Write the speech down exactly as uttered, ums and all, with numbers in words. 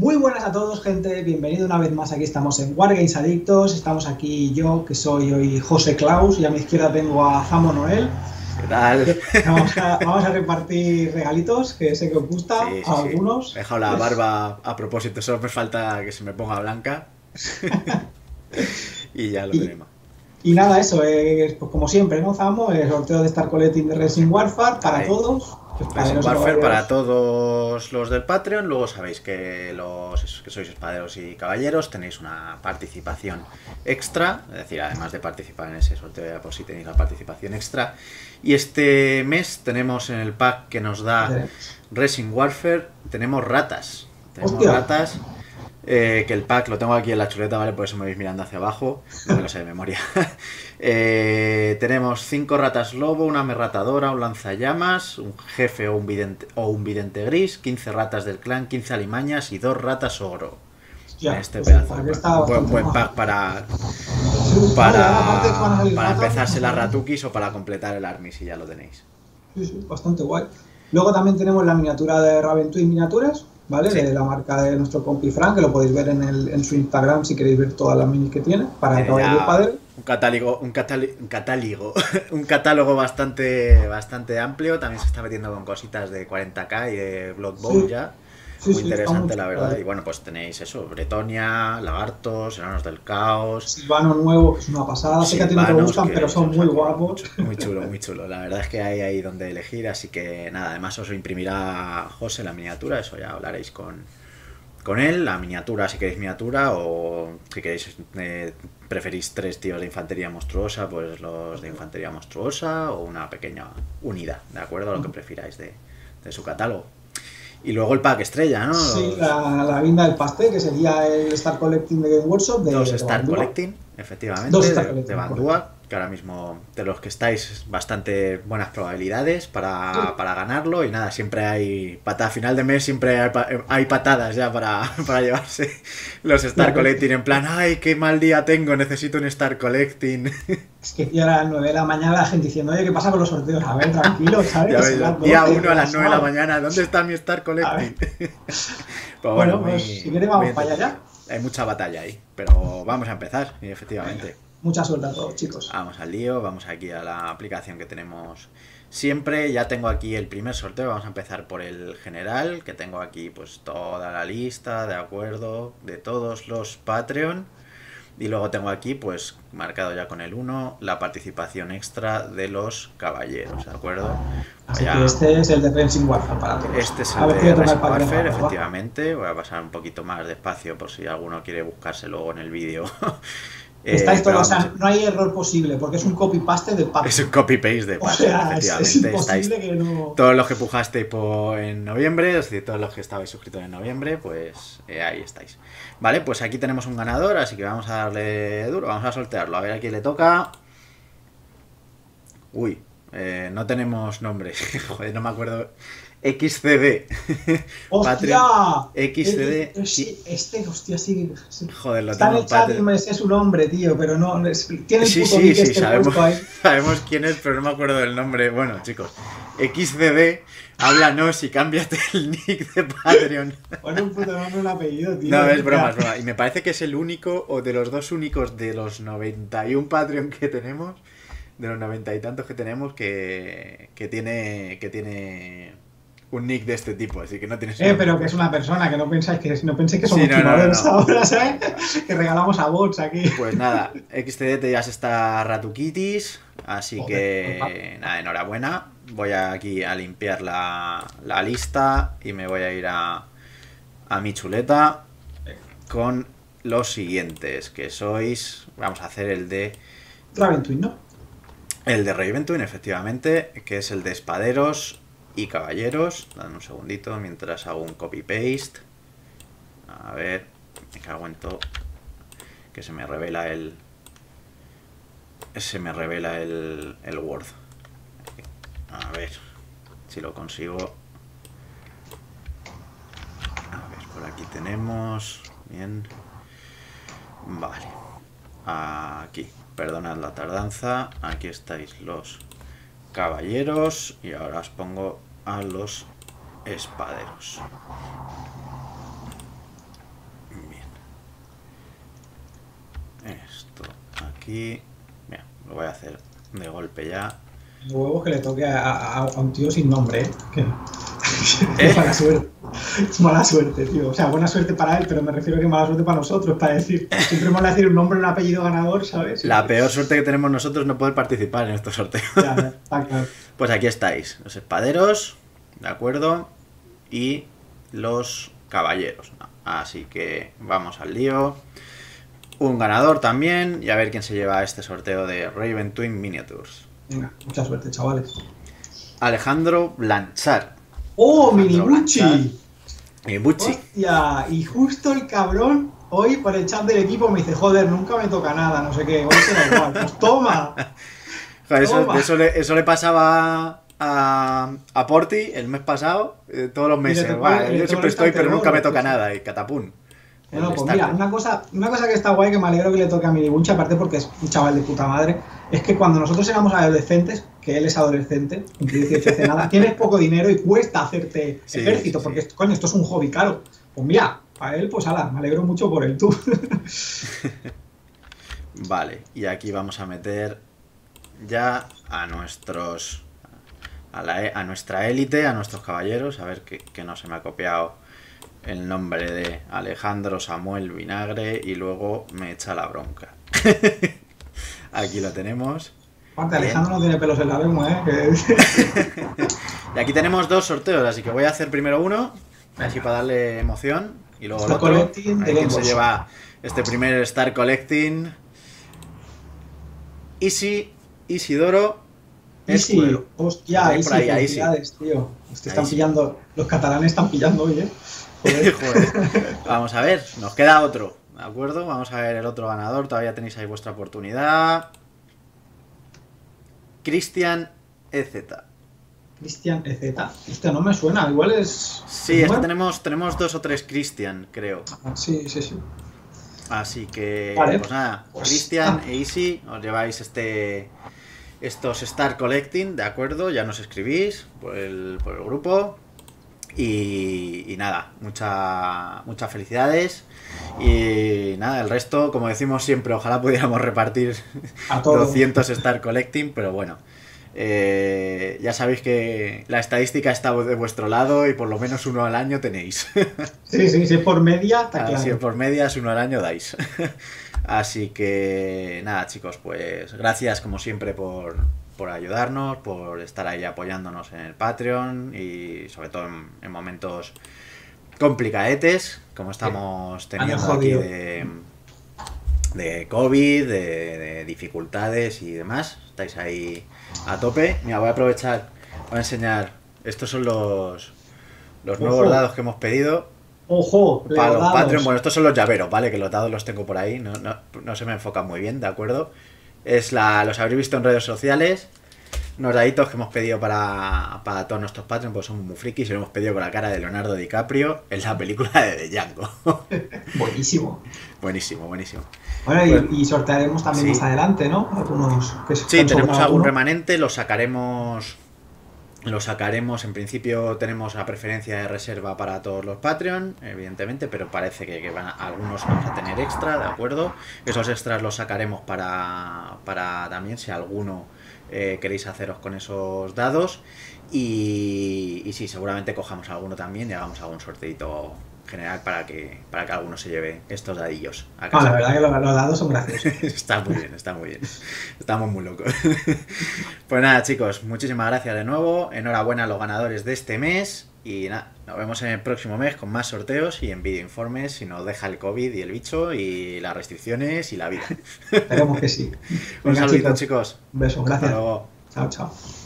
Muy buenas a todos, gente. Bienvenido una vez más. Aquí estamos en Wargames Adictos. Estamos aquí yo, que soy hoy José Claus, y a mi izquierda tengo a Zamo Noel. ¿Qué tal? Vamos a, vamos a repartir regalitos, que sé que os gusta Sí, sí, a sí. algunos. Me he dejado la barba a propósito, solo me falta que se me ponga blanca. Y ya lo Y, tenemos. y nada, eso, eh, pues como siempre, ¿no, Zamo? El sorteo de Star Collecting de Racing Warfare para Ahí. todos. Racing Espaderos y Warfare para caballeros. todos los del Patreon. Luego sabéis que los que sois espaderos y caballeros tenéis una participación extra. Es decir, además de participar en ese sorteo, ya por si tenéis la participación extra. Y este mes tenemos en el pack que nos da Racing Warfare, tenemos ratas. Tenemos Hostia. ratas. Eh, que el pack lo tengo aquí en la chuleta, ¿vale? Por eso me vais mirando hacia abajo. No me lo sé de memoria. eh, tenemos cinco ratas lobo, una merratadora, un lanzallamas, un jefe o un vidente, o un vidente gris, quince ratas del clan, quince alimañas y dos ratas ogro. Hostia, Este pues pedazo el de pack pack. está Un buen, bastante buen majo. pack para, Sí, no, y ahora aparte van a para, salir para ratas, empezarse las bastante. ratukis o para completar el army, si ya lo tenéis. Sí, sí, bastante guay. Luego también tenemos la miniatura de Raventwin Miniaturas, ¿vale? Sí. De la marca de nuestro compi Frank, que lo podéis ver en, el, en su Instagram si queréis ver todas las minis que tiene para Tiene caballeros y ya padres. un catálogo, un catálogo, un catálogo, un catálogo bastante, bastante amplio. También se está metiendo con cositas de cuarenta K y de Blood Bowl Sí, ya. sí, Muy sí, está muy interesante, la chulo. verdad. Y bueno, pues tenéis eso: Bretonia, Lagartos, Enanos del Caos, Silvano nuevo, que es una pasada. Sé que a ti no te Silvanos, gustan, que pero se son nos muy ha currado guapos. mucho. Muy chulo, muy chulo. La verdad es que hay ahí donde elegir, así que nada, además os imprimirá José la miniatura, eso ya hablaréis con, con él, la miniatura si queréis miniatura, o si queréis eh, preferís tres tíos de infantería monstruosa, pues los de infantería monstruosa o una pequeña unidad, ¿de acuerdo? Lo que prefiráis de, de su catálogo. Y luego el pack estrella, ¿no? Sí, Los la, la guinda del pastel, que sería el Star Collecting de Game Workshop de, dos de Star Bandúa. Collecting, Dos efectivamente, Star de, de Collecting, correcto. Bandúa, que ahora mismo de los que estáis bastante buenas probabilidades para, Sí. para ganarlo. Y nada, siempre hay patada final de mes, siempre hay, hay patadas ya para, para llevarse los Star Collecting en plan, ay, qué mal día tengo, necesito un Star Collecting. Es que tío, a las nueve de la mañana la gente diciendo, oye, ¿qué pasa con los sorteos? A ver, tranquilo, ¿sabes? Ya Que veis, son las día doce, uno a las nueve de la retrasado. mañana, ¿dónde está mi Star A Collecting? ver. Pues bueno, Bueno, pues si muy, quieres muy vamos para allá entretenido. ya. Hay mucha batalla ahí, pero vamos a empezar, y Venga, efectivamente. mucha suerte a todos, chicos. Vamos al lío, vamos aquí a la aplicación que tenemos siempre. Ya tengo aquí el primer sorteo, vamos a empezar por el general, que tengo aquí pues toda la lista, de acuerdo, de todos los Patreon. Y luego tengo aquí pues marcado ya con el uno la participación extra de los caballeros, ¿de acuerdo? Así Voy que a... este es el de Racing Warfare para todos. Este es A el ver si de le toca el Racing pack de Warfare, ratas, ¿va? efectivamente. Voy a pasar un poquito más despacio por si alguno quiere buscarse luego en el vídeo. Estáis eh, pero todos, o vamos, sea, no hay error posible, porque es un copy-paste del pack. es un copy-paste de O Patreon, sea, es, es efectivamente. Estáis imposible que no... todos los que pujasteis por en noviembre, es decir, todos los que estabais suscritos en noviembre, pues eh, ahí estáis. Vale, pues aquí tenemos un ganador, así que vamos a darle duro, vamos a sortearlo, a ver a quién le toca. Uy, eh, no tenemos nombre, joder, no me acuerdo. X C D. ¡Hostia! Patreon X C D. Este, sí, este, hostia, sí, sí. Joder, lo Está en tengo el chat y Patreon. me sé su nombre, tío, pero no... es- tiene el Sí, puto sí, nick sí, este sabemos, puesto ahí. sabemos quién es, pero no me acuerdo del nombre. Bueno, chicos, X C D, háblanos y cámbiate el nick de Patreon. Pone un puto nombre y un apellido, tío. No, ¿eh? es broma, Ya. es broma. Y me parece que es el único, o de los dos únicos de los noventa y uno Patreon que tenemos, de los noventa y tantos que tenemos, que, que tiene que tiene un nick de este tipo, así que no tiene su Eh, nombre pero que es puesto. una persona, que no pensáis que, no penséis que Sí, somos no, no, no, timadores no. ahora, ¿sabes? Que regalamos a bots aquí. Pues nada, X C D te ya se está Ratukitis, así Joder, que nada, enhorabuena. Voy aquí a limpiar la, la lista y me voy a ir a, a mi chuleta con los siguientes, que sois, vamos a hacer el de Raventwin, ¿no? el de Raventuin, efectivamente, que es el de espaderos y caballeros. Dame un segundito mientras hago un copy paste. A ver, me cago en todo, que se me revela el se me revela el, el Word. A ver si lo consigo. A ver, por aquí tenemos. Bien. Vale. Aquí. Perdonad la tardanza. Aquí estáis los caballeros. Y ahora os pongo a los espaderos. esto aquí. Mira, lo voy a hacer de golpe ya. Los huevos que le toque a, a, a un tío sin nombre, ¿eh? Que, que ¿Eh? Mala suerte. Es mala suerte, tío. O sea, buena suerte para él, pero me refiero a que mala suerte para nosotros, para decir. Siempre mola decir un nombre, un apellido ganador, ¿sabes? La peor suerte que tenemos nosotros no poder participar en estos sorteos. Ya, ya, está claro. Pues aquí estáis, los espaderos, ¿de acuerdo? Y los caballeros. Así que vamos al lío. Un ganador también, y a ver quién se lleva este sorteo de Raven Twin Miniatures. Venga, mucha suerte, chavales. Alejandro Blanchard. ¡Oh, Minibucci! Minibucci. Hostia, y justo el cabrón hoy por el chat del equipo me dice, joder, nunca me toca nada, no sé qué, hoy será igual. Pues toma. Joder, eso, toma. Eso, le, eso le pasaba a, a Porti el mes pasado, eh, todos los meses. Tocó, Buah, yo siempre estoy, pero nunca me toca nada, y catapún. Bueno, pues mira, una cosa, una cosa que está guay, que me alegro que le toque a Minibucci, aparte porque es un chaval de puta madre, es que cuando nosotros éramos adolescentes, que él es adolescente, cumplió dieciocho hace nada, tienes poco dinero y cuesta hacerte sí, ejército, sí, porque sí. Coño, esto es un hobby caro. Pues mira, para él, pues ala, me alegro mucho por él, tú. Vale, y aquí vamos a meter ya a nuestros, a, la, a nuestra élite, a nuestros caballeros, a ver que, que no se me ha copiado el nombre de Alejandro Samuel Vinagre y luego me echa la bronca. Aquí lo tenemos. Aparte, Alejandro no tiene pelos en la lengua, ¿eh? Que... Y aquí tenemos dos sorteos, así que voy a hacer primero uno, así para darle emoción, y luego el otro. A ver quién se lleva este primer Star Collecting. Easy, Isidoro. Easy, hostia, Easy, felicidades, tío. Te están pillando, los catalanes están pillando hoy, ¿eh? Joder. Joder. Vamos a ver, nos queda otro, ¿de acuerdo? Vamos a ver el otro ganador, todavía tenéis ahí vuestra oportunidad. Cristian E Z. Cristian E Z. Este no me suena, igual es... Sí, este tenemos, tenemos dos o tres Cristian, creo. Sí, sí, sí. Así que, vale. Pues nada, Pues, Cristian ah. e Easy, os lleváis este estos Star Collecting, ¿de acuerdo? Ya nos escribís por el, por el grupo. Y, y nada, mucha, muchas felicidades. Y nada, el resto, como decimos siempre, ojalá pudiéramos repartir doscientos Star Collecting, pero bueno, eh, ya sabéis que la estadística está de vuestro lado y por lo menos uno al año tenéis. Sí, sí, si es por media, está claro. Si es por media, es uno al año dais. Así que nada, chicos, pues gracias como siempre por... por ayudarnos, por estar ahí apoyándonos en el Patreon y sobre todo en, en momentos complicadetes como estamos teniendo aquí de, de COVID, de, de dificultades y demás. Estáis ahí a tope. Mira, voy a aprovechar, voy a enseñar, estos son los los Ojo. nuevos dados que hemos pedido. Ojo, para los Patreon. Bueno, estos son los llaveros, ¿vale? Que los dados los tengo por ahí, no, no, no se me enfocan muy bien, ¿de acuerdo? Es la, los habréis visto en redes sociales, unos daditos que hemos pedido para, para todos nuestros Patreons, pues somos muy frikis y lo hemos pedido con la cara de Leonardo DiCaprio en la película de Django. Buenísimo. Buenísimo, buenísimo. Bueno, y, pues, y sortearemos también sí. más adelante, ¿no? Algunos que sí, tenemos algún uno. remanente, los sacaremos... Los sacaremos, en principio tenemos la preferencia de reserva para todos los Patreon, evidentemente, pero parece que, que van a, algunos vamos a tener extra, ¿de acuerdo? Esos extras los sacaremos para, para también, si alguno eh, queréis haceros con esos dados. Y, y sí, seguramente cojamos alguno también y hagamos algún sorteito general para que para que alguno se lleve estos dadillos a casa. Ah, la verdad que los, los dados son graciosos. Está muy bien, está muy bien. Estamos muy locos. Pues nada, chicos, muchísimas gracias de nuevo. Enhorabuena a los ganadores de este mes. Y nada, nos vemos en el próximo mes con más sorteos y en videoinformes si nos deja el COVID y el bicho y las restricciones y la vida. Esperemos que sí. Un saludito, chicos. Un beso, gracias. Hasta luego. Chao, chao.